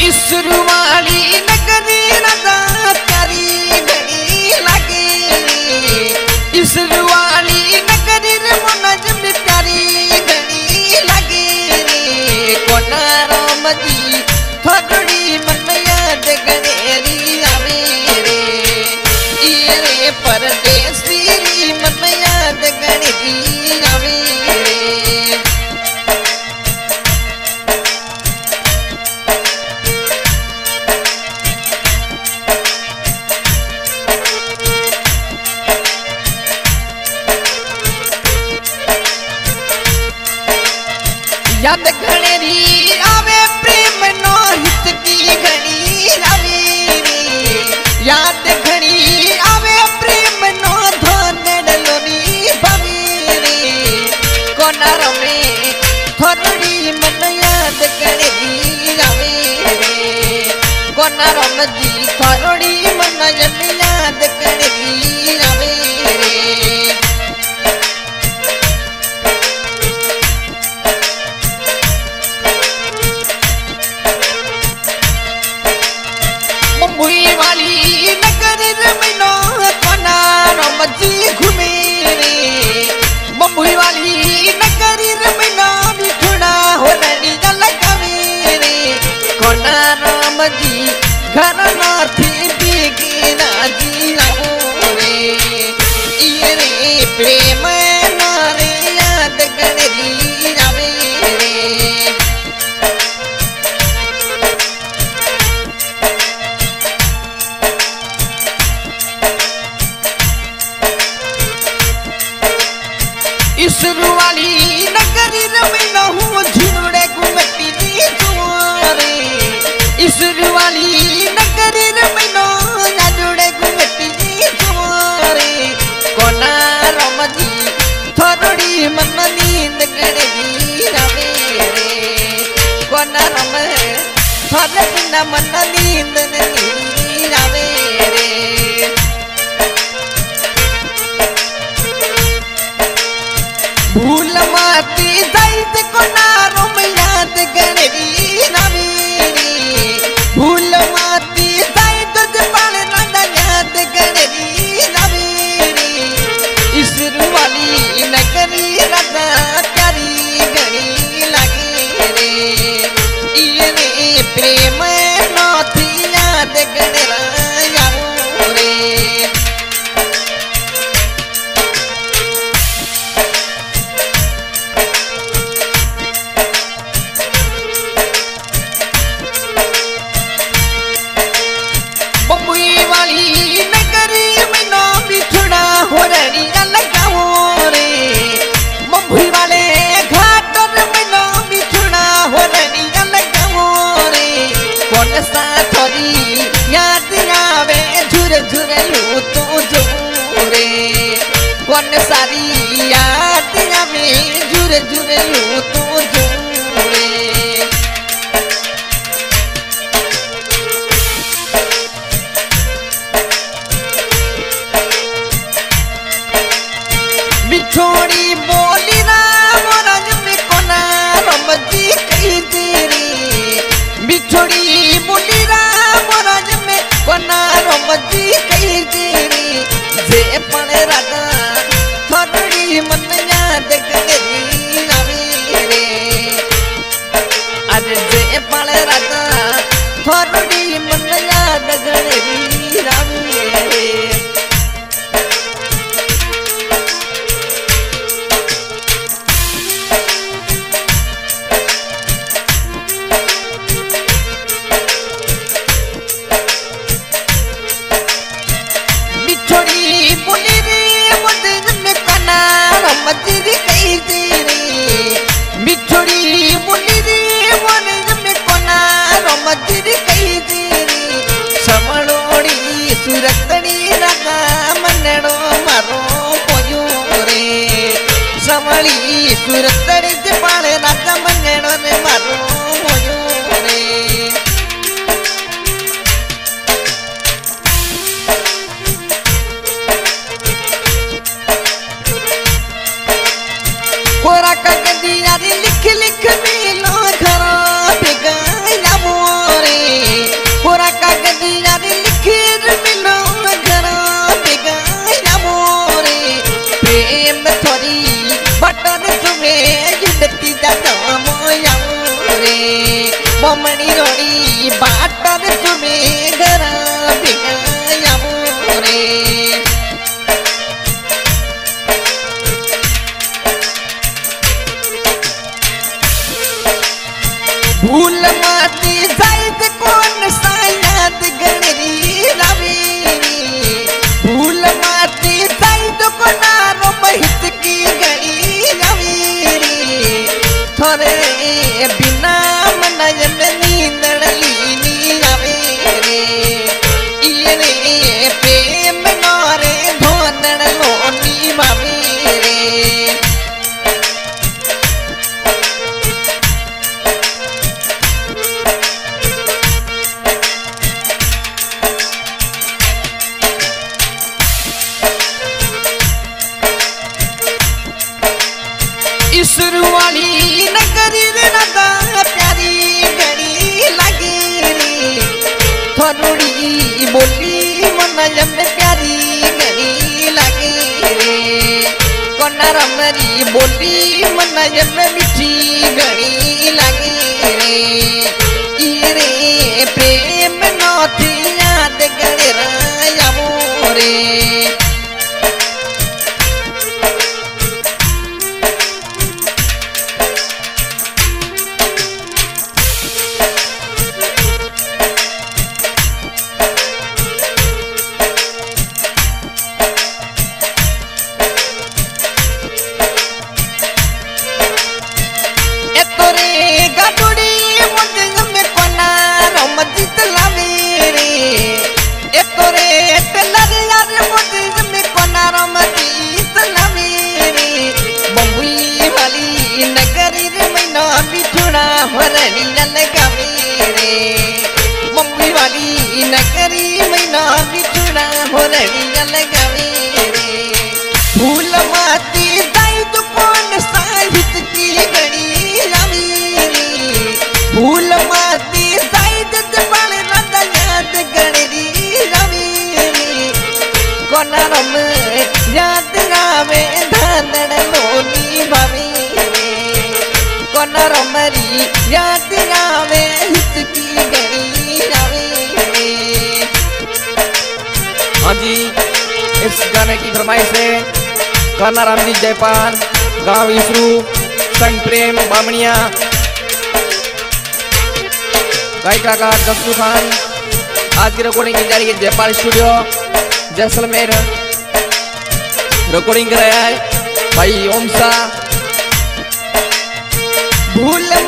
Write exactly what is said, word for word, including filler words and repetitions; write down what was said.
ईश्वर वाली नगरी राधा प्यारी घड़ी लगे ईश्वर वाली नगरी रे मनज में प्यारी घड़ी लगे कोना राम जी थोड़ी मन याद गणेरी आवे रे ये रे परदेसी मन याद गणेरी आवे रे याद घणेरी आवे प्रेम नो हित की घड़ी आवे रे याद घणी आवे प्रेम नो धन लोनी भावे रे कोनार में थोड़ी मन याद घणेरी आवे रे कोनार में जी थोड़ी मन याद घणेरी आवे रे मुंबई वाली नगरी रमनो कोनार मजी घूमे रे मुंबई वाली नगरी रमनो बिठुना हो रड़ी लगावे रे कोनार मजी घर नाथी बिगना जी आओ रे ये रे प्रेम नारे याद गणरी आवे रे ईश्वर वाली नगरी रमनो हूँ झुनड़े घुमती दी तुम्हारे ईश्वर वाली नगरी रमनो झुनड़े घुमती दी तुम्हारे कोना रमजी थोड़ी मन नींद गणेरी आवे रे कोना रम थोड़े बिना मन नींद नहीं आवे रे भूल माती दैत कोनार में याद गणेरी आवे रे भूल माती दैत जबान राधा याद गणेरी आवे रे ईश्वर वाली नगरी राधा प्यारी घड़ी लगे रे ये रे प्रेम नाथी याद गणेरा आओ रे मुंबई वाली नगरी में ना बिछड़ा हो रही लगाओ रे मुंबई वाले घाट में ना बिछड़ा हो रही लगाओ रे कौन सा थोड़ी याद आवे झुर झुर लू तो जो रे कौन सारी याद आवे झुर झुर लू तो जो रे बिछोड़ी बोली राम राज में कोनार मजी कही तेरी बिछोड़ी बोली राम राज में कोनार मजी कही तेरी जे पण राधा थोड़ी मन याद गणेरी आवे रे अरे जे पण राधा थोड़ी मन याद गणेरी आवे रे बिछोड़ी बोली रे मन में कोनार मजी कही तेरी बिछोड़ी बोली रे मन में कोनार मजी कही तेरी समलोड़ी सुरतड़ी राधा मनड़ो मारो पोयो रे समली सुरतड़ी जबान राधा मनड़ो रे मारो पोयो रे कोरा कगदिया लिख लिख मिलो खराब गाया मोरे बमणी रोड़ी बाटर तुम्हें घरा भिगाया रे भूल माती जायद कोण सायाद गणरी लावेरी भूल माती जायद कोणारो महित की गणी लावेरी थोरे बिना मनयन नींदड़ लीनी लावेरी इने प्रेम नोरे धोनड़ लोनी मावेरी ईश्वर वाली नगरी रदा प्यारी गड़ी लगी रे थोड़ी बोली मनयम प्यारी गड़ी लगी रे कोनार मरी बोली मनयम मिठी गड़ी लगी रे इरे प्रेम नोथी याद गड़े रायामो रे मम्मी वाली नगरी मैना बिछुड़ा हो रही लगावे रे भूल माती दाई दुकान साहित की गड़ी लावी रे भूल माती दाई दबल रद याद गड़ी लावी रे कोनारम याद गावे धांदड़ लोनी भावी रे कोनारम री याद गावे हित की गड़ी लावी हाँ जी इस गाने की फरमाइश है कानाराम जी जयपाल गांव इसरू संग प्रेम बामणिया गायिकाकार दस्तू खान आज की रिकॉर्डिंग की जा रही है जयपाल स्टूडियो जैसलमेर रिकॉर्डिंग कराया है भाई ओम सा भूल